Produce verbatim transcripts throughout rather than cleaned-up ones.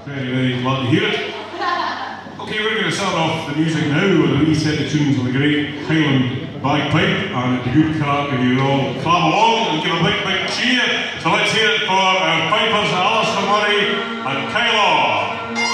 Very, very glad to hear it. Okay, we're going to start off the music now with a wee set of tunes on the great Highland bagpipe, and it'd be good crack if you all clap along and give a big, big cheer. So let's hear it for our pipers, Alistair Murray and Kyle.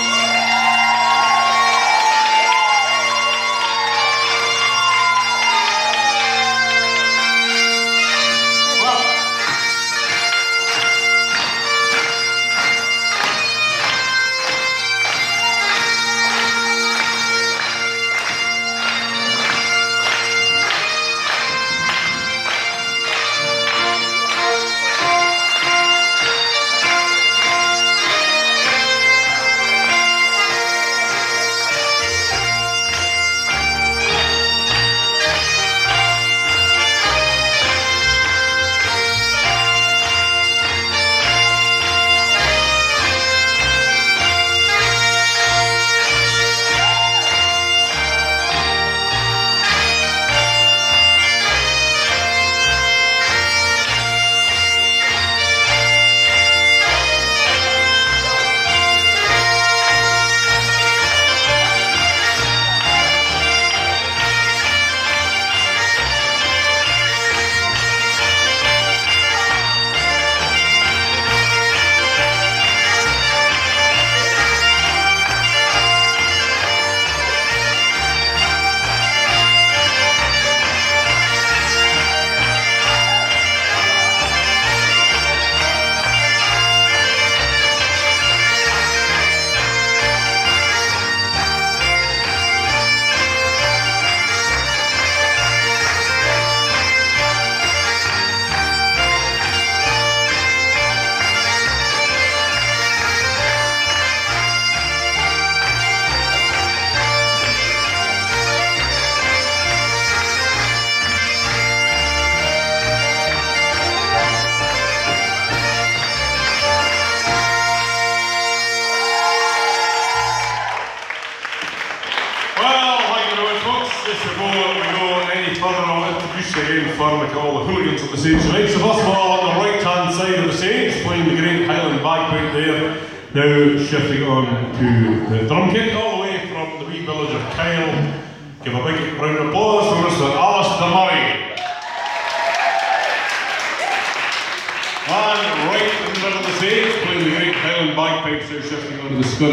Just before we go any further, I'll introduce you again firmly to all the hooligans on the stage tonight. So first of all, on the right hand side of the stage, playing the great Highland bagpipe there, now shifting on to the drum kit, all the way from the wee village of Kyle. Give a big round of applause for Mister Alistair Murray. And right in the middle of the stage, playing the great Highland bagpipes, now shifting on to the scud.